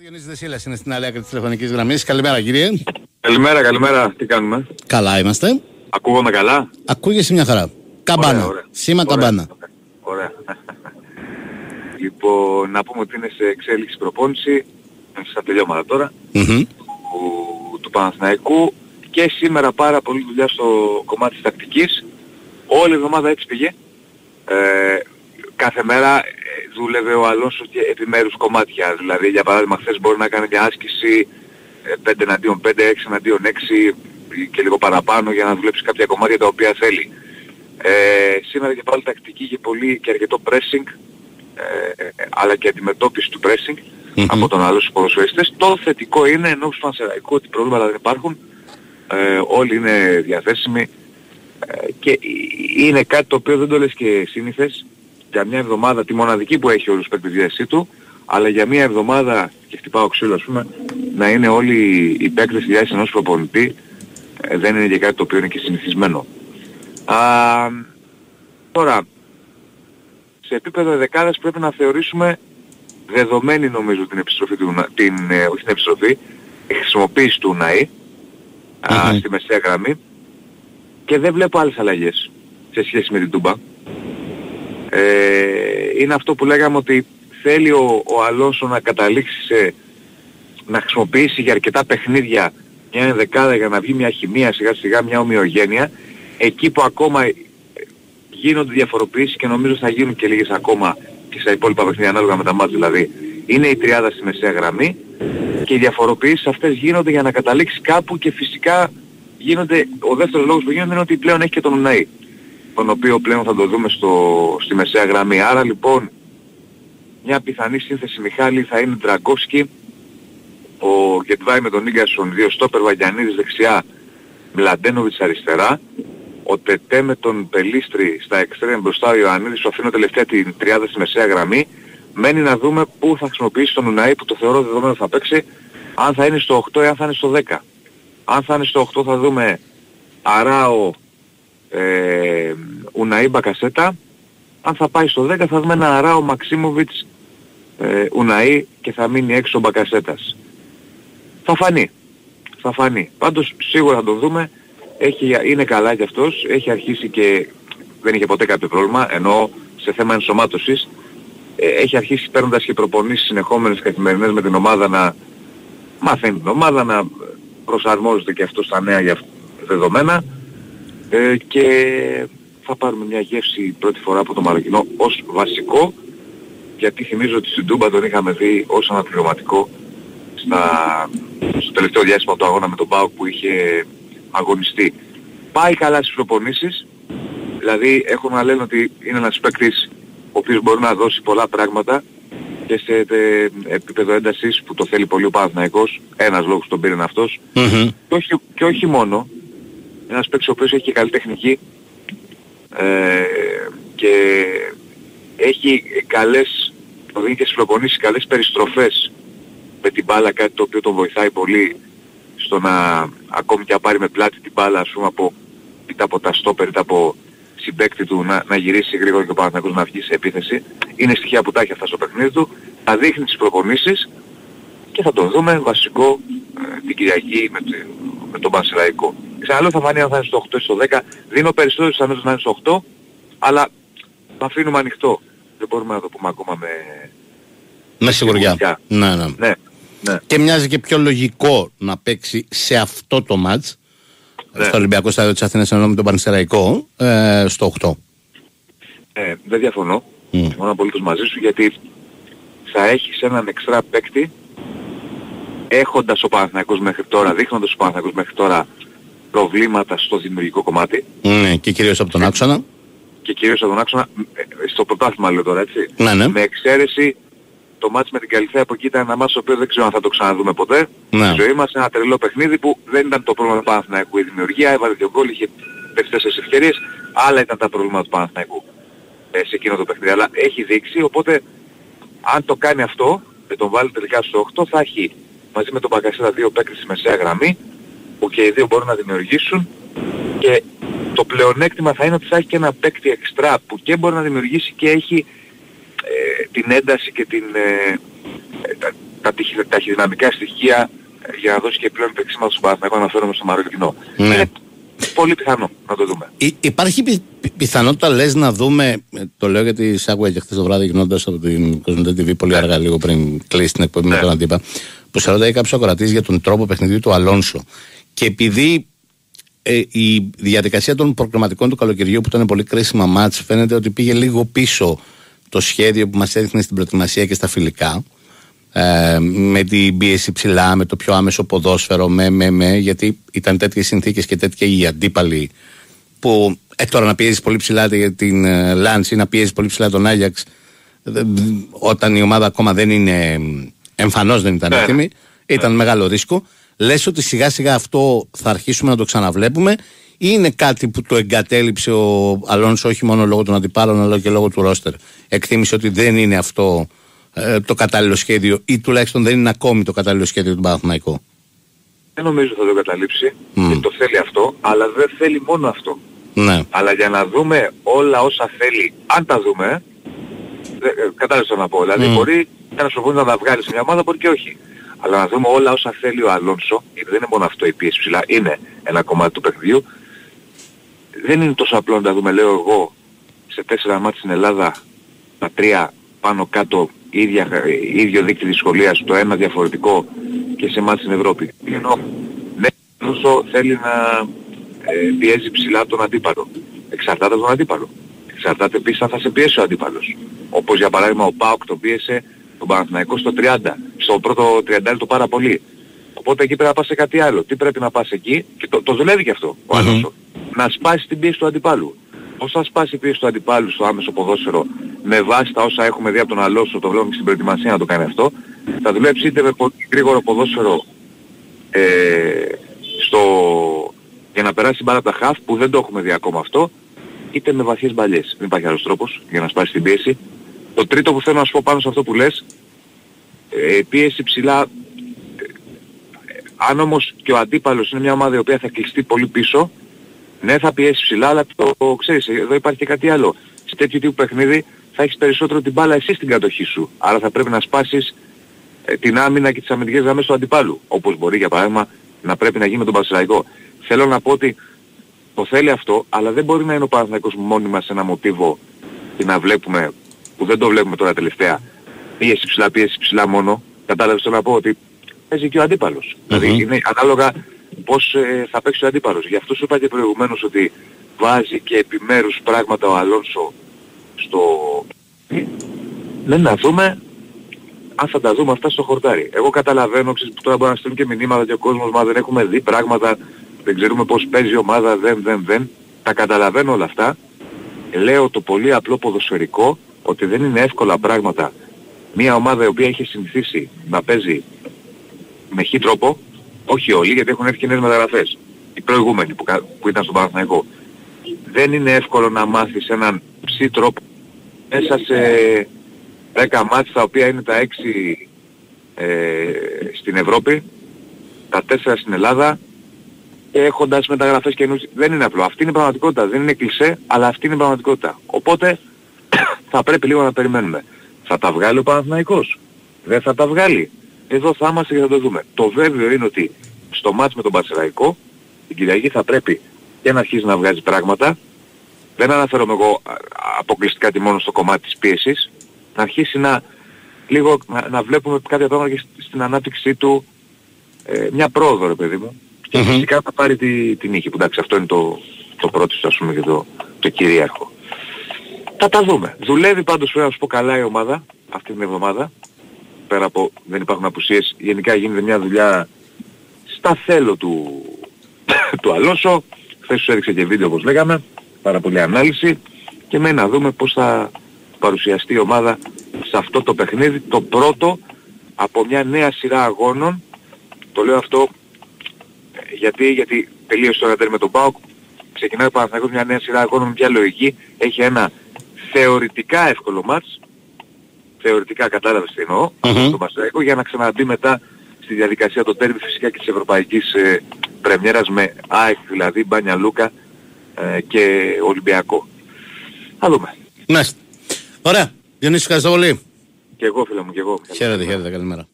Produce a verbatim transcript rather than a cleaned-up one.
Διονύσης Δεσίλας είναι στην άλλη άκρη της τηλεφωνικής γραμμής. Καλημέρα κύριε. Καλημέρα, καλημέρα. Τι κάνουμε? Καλά είμαστε. Ακούγομαι καλά? Ακούγεσαι μια χαρά. Καμπάνα. Ωραία, ωραία. Σήμα ωραία, καμπάνα. Ωραία. ωραία. Λοιπόν, να πούμε ότι είναι σε εξέλιξη προπόνηση, στα τελειώματα τώρα, mm-hmm. του, του Παναθηναϊκού, και σήμερα πάρα πολύ δουλειά στο κομμάτι της τακτικής. Όλη η εβδομάδα έτσι πήγε. Ε, κάθε μέρα δούλευε ο Αλόνσο και επιμέρους κομμάτια. Δηλαδή, για παράδειγμα, χθες μπορεί να κάνει μια άσκηση πέντε εναντίον πέντε, έξι εναντίον έξι και λίγο παραπάνω για να δουλέψει κάποια κομμάτια τα οποία θέλει. Ε, σήμερα και πάλι τακτική και πολύ και αρκετό pressing, ε, αλλά και αντιμετώπιση του pressing mm-hmm. από τον άλλο στους ποδοσφαιριστές. Το θετικό είναι, ενώ στο Πανσεραϊκό, ότι προβλήματα δεν υπάρχουν, ε, όλοι είναι διαθέσιμοι ε, και είναι κάτι το οποίο δεν το λες και σύνηθες. Για μια εβδομάδα, τη μοναδική που έχει όλους τους παίκτες διάθεσή του, αλλά για μια εβδομάδα, και χτυπάω ξύλο ας πούμε, να είναι όλοι οι παίκτες στη διάθεση ενός προπονητή, ε, δεν είναι και κάτι το οποίο είναι και συνηθισμένο. Α, τώρα, σε επίπεδο δεκάδας πρέπει να θεωρήσουμε δεδομένη νομίζω την επιστροφή του, την, ε, όχι την επιστροφή, η χρησιμοποίηση του Ουναΐ mm-hmm. στη μεσαία γραμμή, και δεν βλέπω άλλες αλλαγές σε σχέση με την Τούμπα. Ε, είναι αυτό που λέγαμε, ότι θέλει ο, ο Αλόνσο να καταλήξει σε, να χρησιμοποιήσει για αρκετά παιχνίδια μια ενδεκάδα για να βγει μια χημεία, σιγά σιγά μια ομοιογένεια. Εκεί που ακόμα γίνονται διαφοροποιήσεις, και νομίζω θα γίνουν και λίγες ακόμα και στα υπόλοιπα παιχνίδια ανάλογα με τα μάτς, δηλαδή είναι η τριάδα στη μεσαία γραμμή, και οι διαφοροποιήσεις αυτές γίνονται για να καταλήξει κάπου, και φυσικά γίνονται, ο δεύτερος λόγος που γίνονται είναι ότι πλέον έχει και τον Ουναΐ, τον οποίο πλέον θα το δούμε στο, στη μεσαία γραμμή. Άρα λοιπόν μια πιθανή σύνθεση, Μιχάλη, θα είναι Ντραγκόφσκι, ο Γετβάη με τον Ίγκασον, δύο στόπερ, Βαγιανίδης δεξιά, Μλαντένοβιτς αριστερά, ο Τετέ με τον Πελίστρη στα εξτρέμ μπροστά, ο Ιωαννίδης, που αφήνω τελευταία την τριάδα στη μεσαία γραμμή. Μένει να δούμε πού θα χρησιμοποιήσει τον Ουναΐ, που το θεωρώ δεδομένο θα παίξει, αν θα είναι στο οκτώ ή αν θα είναι στο δέκα. Αν θα είναι στο οκτώ θα δούμε Αράο, ε, Ουναΐ, Μπακασέτα. Αν θα πάει στο δέκα θα δούμε ένα Αράο, Μαξίμοβιτς, ε, Ουναΐ, και θα μείνει έξω ο Μπακασέτας. Θα φανεί. Θα φανεί. Πάντως σίγουρα θα τον δούμε. Έχει, είναι καλά κι αυτός. Έχει αρχίσει και δεν είχε ποτέ κάποιο πρόβλημα, ενώ σε θέμα ενσωμάτωσης ε, έχει αρχίσει παίρνοντας και προπονήσεις συνεχόμενες καθημερινές με την ομάδα, να μαθαίνει την ομάδα, να προσαρμόζεται και αυτό στα νέα για δεδομένα, ε, και θα πάρουμε μια γεύση πρώτη φορά από το Μαροκινό ως βασικό, γιατί θυμίζω ότι στην Τούμπα τον είχαμε δει ως αναπληρωματικό στα, στο τελευταίο διάστημα του αγώνα με τον ΠΑΟΚ που είχε αγωνιστεί. Πάει καλά στις προπονήσεις, δηλαδή έχω να λένε ότι είναι ένας παίκτης ο οποίος μπορεί να δώσει πολλά πράγματα και σε ε, επίπεδο έντασης που το θέλει πολύ ο Παναθηναϊκός, ένας λόγος τον πήρε αυτός, mm-hmm. και, όχι, και όχι μόνο, ένας παίκτης ο οποίος έχει και καλή τεχνική, ε, και έχει καλές, το δίνει και στις προπονήσεις, καλές περιστροφές με την μπάλα, κάτι το οποίο τον βοηθάει πολύ στο να ακόμη και να πάρει με πλάτη την μπάλα, ας πούμε, από, είτε από τα στόπερ είτε από συμπαίκτη του, να, να γυρίσει γρήγορα και ο Παναθηναϊκός να βγει σε επίθεση. Είναι στοιχεία που τα έχει αυτά στο παιχνίδι του, θα δείχνει τις προπονήσεις και θα τον δούμε βασικό ε, την Κυριακή με, με τον Πανσεραϊκό. Ξαναλέω, θα φανεί αν θα είναι στο οκτώ ή στο δέκα. Δίνω περισσότερες πιθανότητες να είναι στο οκτώ, αλλά θα αφήνουμε ανοιχτό. Δεν μπορούμε να το πούμε ακόμα με, με σιγουριά. Ναι, ναι. ναι, ναι. Και μοιάζει και πιο λογικό να παίξει σε αυτό το μάτς, ναι, στο Ολυμπιακό Στάδιο της Αθήνας ενώ με τον Πανσεραϊκό, ε, στο οκτώ. Ε, δεν διαφωνώ. Mm. Συμφωνώ απολύτως μαζί σου, γιατί θα έχεις έναν εξτρά παίκτη, έχοντας ο Παναθηναϊκός μέχρι τώρα, δείχνοντας ο Παναθηναϊκός μέχρι τώρα προβλήματα στο δημιουργικό κομμάτι. Ναι, και κυρίως από τον άξονα. Και κυρίως από τον άξονα, στο πρωτάθλημα λέω τώρα, έτσι. Ναι, ναι. Με εξαίρεση το μάτς με την Καλυθέα, που εκεί ήταν ένα μάτς το οποίο δεν ξέρω αν θα το ξαναδούμε ποτέ. Ναι. Στη ζωή μας, ένα τρελό παιχνίδι που δεν ήταν το πρόβλημα του Παναθηναϊκού η δημιουργία, έβαλε δύο γκολ, είχε πέσει τέσσερις ευκαιρίες, άλλα ήταν τα προβλήματα του Παναθηναϊκού ε, σε εκείνο το παιχνίδι. Αλλά έχει δείξει, οπότε αν το κάνει αυτό και τον βάλει τελικά στο οκτώ, θα έχει μαζί με τον Μπακασέτα δύο παίκτες στη μεσαία γραμμή, που και οι δύο μπορούν να δημιουργήσουν, και το πλεονέκτημα θα είναι ότι θα έχει και ένα παίκτη εξτρά που και μπορεί να δημιουργήσει και έχει ε, την ένταση και την, ε, τα ταχυδυναμικά στοιχεία για να δώσει και πλέον παίξιμα στον Παναθηναϊκό, αναφέρομαι στο Μαροκινό. Ναι. Είναι πολύ πιθανό να το δούμε. Υ- υπάρχει πι- πι- πιθανότητα, λες, να δούμε, το λέω γιατί σ' άκουγα και χθες το βράδυ γυρνώντας από την Κοσμοτέ τι βι πολύ αργά, λίγο πριν κλείσει την εκπομπή, ναι, με τον Αντίπα, που σε ρωτάει κάποιος ακροατής για τον τρόπο παιχνιδιού του Αλόνσο. Και επειδή ε, η διαδικασία των προκριματικών του καλοκαιριού, που ήταν πολύ κρίσιμα μάτς, φαίνεται ότι πήγε λίγο πίσω το σχέδιο που μας έδειχνε στην προετοιμασία και στα φιλικά. Ε, με την πίεση ψηλά, με το πιο άμεσο ποδόσφαιρο, με, με, με, γιατί ήταν τέτοιες συνθήκες και τέτοια οι αντίπαλοι που ε, τώρα να πιέζεις πολύ ψηλά για την ε, Λάνς ή να πιέζεις πολύ ψηλά τον Άγιαξ ε, όταν η ομάδα ακόμα δεν είναι εμφανώς δεν ήταν έτοιμη, ήταν μεγάλο ρίσκο. Λες ότι σιγά σιγά αυτό θα αρχίσουμε να το ξαναβλέπουμε, ή είναι κάτι που το εγκατέλειψε ο Αλόνσο όχι μόνο λόγω των αντιπάλων αλλά και λόγω του ρόστερ? Εκτίμησε ότι δεν είναι αυτό ε, το κατάλληλο σχέδιο, ή τουλάχιστον δεν είναι ακόμη το κατάλληλο σχέδιο του Παναθηναϊκού? Δεν νομίζω θα το καταλήψει, Mm. και το θέλει αυτό, αλλά δεν θέλει μόνο αυτό. Ναι. Αλλά για να δούμε όλα όσα θέλει, αν τα δούμε, κατάλαβες να πω. Δηλαδή Mm. μπορεί ένας προπονητής να τα βγάλει σε μια ομάδα, μπορεί και όχι. Αλλά να δούμε όλα όσα θέλει ο Αλόνσο, γιατί δεν είναι μόνο αυτό η πίεση ψηλά, είναι ένα κομμάτι του παιχνιδιού. Δεν είναι τόσο απλό να τα δούμε, λέω εγώ, σε τέσσερα μάτς στην Ελλάδα, τα τρία πάνω κάτω, ίδια, ίδιο δίκτυο δυσκολίας, το ένα διαφορετικό και σε μάτς στην Ευρώπη. Ενώ ναι, ο Αλόνσο θέλει να ε, πιέζει ψηλά τον αντίπαλο. Εξαρτάται από τον αντίπαλο. Εξαρτάται επίσης αν θα σε πιέσει ο αντίπαλος. Όπως για παράδειγμα ο ΠΑΟΚ το πίεσε τον Παναθηναϊκό στο τριάντα. Στο πρώτο τριάντα το πάρα πολύ. Οπότε εκεί πρέπει να πας σε κάτι άλλο. Τι πρέπει να πας εκεί, και το, το δουλεύει και αυτό ο Αλόνσο. Mm-hmm. Να σπάσει την πίεση του αντιπάλου. Πώς θα σπάσει η πίεση του αντιπάλου στο άμεσο ποδόσφαιρο με βάση τα όσα έχουμε δει από τον Αλόνσο, το βλέπουμε στην προετοιμασία να το κάνει αυτό. Θα δουλέψει είτε με πολύ γρήγορο ποδόσφαιρο ε, στο, για να περάσει την μπάλα από τα χαφ, που δεν το έχουμε δει ακόμα αυτό, είτε με βαθιές μπαλιές. Δεν υπάρχει άλλος τρόπος για να σπάσει την πίεση. Το τρίτο που θέλω να σου πω πάνω σε αυτό που λες, ε, πίεση ψηλά, ε, αν όμως και ο αντίπαλος είναι μια ομάδα η οποία θα κλειστεί πολύ πίσω, ναι θα πιέσει ψηλά, αλλά το, το ξέρεις, εδώ υπάρχει και κάτι άλλο. Σε τέτοιο τύπου παιχνίδι θα έχεις περισσότερο την μπάλα εσύ στην κατοχή σου. Άρα θα πρέπει να σπάσεις ε, την άμυνα και τις αμυντικές γραμμές του αντιπάλου. Όπως μπορεί για παράδειγμα να πρέπει να γίνει με τον Πανσεραϊκό. Θέλω να πω ότι το θέλει αυτό, αλλά δεν μπορεί να είναι ο Παναθηναϊκός μόνιμα σε ένα μοτίβο και να βλέπουμε, που δεν το βλέπουμε τώρα τελευταία, πίεση ψηλά, πίεση ψηλά μόνο. Κατάλαβες το να πω, ότι παίζει και ο αντίπαλος. Mm-hmm. Δηλαδή είναι ανάλογα πώς ε, θα παίξει ο αντίπαλος. Γι' αυτό σου είπα και προηγουμένως ότι βάζει και επιμέρους πράγματα ο Αλόνσο στο... Ναι, να δούμε αν θα τα δούμε αυτά στο χορτάρι. Εγώ καταλαβαίνω, ξέρεις, που τώρα μπορεί να στείλουν και μηνύματα και ο κόσμος, μα δεν έχουμε δει πράγματα, δεν ξέρουμε πώς παίζει η ομάδα, δεν, δεν, δεν. Τα καταλαβαίνω όλα αυτά. Λέω το πολύ απλό ποδοσφαιρικό, ότι δεν είναι εύκολα πράγματα. Μια ομάδα η οποία έχει συνηθίσει να παίζει με χι τρόπο, όχι όλοι, γιατί έχουν έρθει και νέες μεταγραφές. Οι προηγούμενοι που, που ήταν στον Παναθηναϊκό. Δεν είναι εύκολο να μάθεις έναν ψι τρόπο μέσα σε δέκα μάτς, τα οποία είναι τα έξι ε, στην Ευρώπη, τα τέσσερα στην Ελλάδα, και έχοντας μεταγραφές καινούς. Δεν είναι απλό. Αυτή είναι η πραγματικότητα. Δεν είναι κλισέ, αλλά αυτή είναι η πραγματικότητα. Οπότε θα πρέπει λίγο να περιμένουμε. Θα τα βγάλει ο Παναθηναϊκός? Δεν θα τα βγάλει? Εδώ θα είμαστε και θα το δούμε. Το βέβαιο είναι ότι στο μάτς με τον Πανσεραϊκό την Κυριακή θα πρέπει και να αρχίσει να βγάζει πράγματα. Δεν αναφέρομαι εγώ αποκλειστικά και μόνο στο κομμάτι της πίεσης. Να αρχίσει να, λίγο, να, να βλέπουμε κάποια πράγματα και στην ανάπτυξή του, ε, μια πρόοδο, ρε παιδί μου. Και mm-hmm. φυσικά θα πάρει τη, την νίκη, που εντάξει, αυτό είναι το, το πρώτο, ας πούμε, και το, το κυρίαρχο. Θα τα δούμε. Δουλεύει πάντως, πρέπει να σου πω, καλά η ομάδα αυτή την εβδομάδα. Πέρα από δεν υπάρχουν απουσίες, γενικά γίνεται μια δουλειά στα θέλω του, του Αλόνσο. Χθες σου έδειξε και βίντεο, όπως λέγαμε, πάρα πολύ ανάλυση, και μένει να δούμε πώς θα παρουσιαστεί η ομάδα σε αυτό το παιχνίδι, το πρώτο από μια νέα σειρά αγώνων. Το λέω αυτό γιατί, γιατί τελείωσε το ραντέρ με τον ΠΑΟΚ, ξεκινάει ο Παναθηναϊκός μια νέα σειρά αγώνων με μια λογική, έχει ένα θεωρητικά εύκολο μάτς, θεωρητικά, κατάλαβες τι εννοώ, mm-hmm. το Πανσεραϊκό, για να ξαναμπεί μετά στη διαδικασία το τέρμι φυσικά και της ευρωπαϊκής ε, πρεμιέρας με ΑΕΚ, δηλαδή Μπάνια Λούκα ε, και Ολυμπιακό. Θα δούμε. Ναι. Ωραία. Διονύση, ευχαριστώ πολύ. Και εγώ, φίλε μου, και εγώ. Χαίρετε, χαίρετε, καλημέρα.